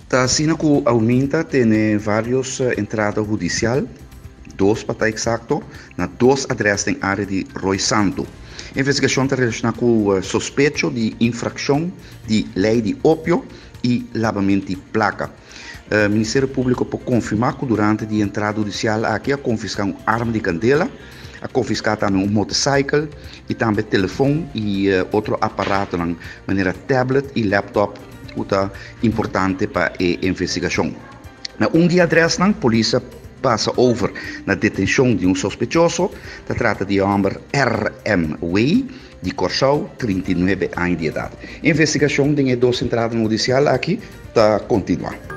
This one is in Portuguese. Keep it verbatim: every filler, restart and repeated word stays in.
Tá assim que aumenta tem vários uh, entradas judicial, dois para estar exato, na dois adresas em área de Roy Santo. A investigação está relacionada com uh, suspeito de infração de lei de ópio e lavamento de placa. O Ministério Público pode confirmar que durante a entrada judicial aqui a confiscar uma arma de candela, a confiscar também um motociclo e também telefone e uh, outro aparato, de maneira tablet e laptop, que é importante para a investigação. Na um dia adresse, a polícia passa over na detenção de um suspeitoso, se trata de homem R M Way, de Corsau, trinta e nove anos de idade. A investigação de dois entradas judicial aqui está continuando.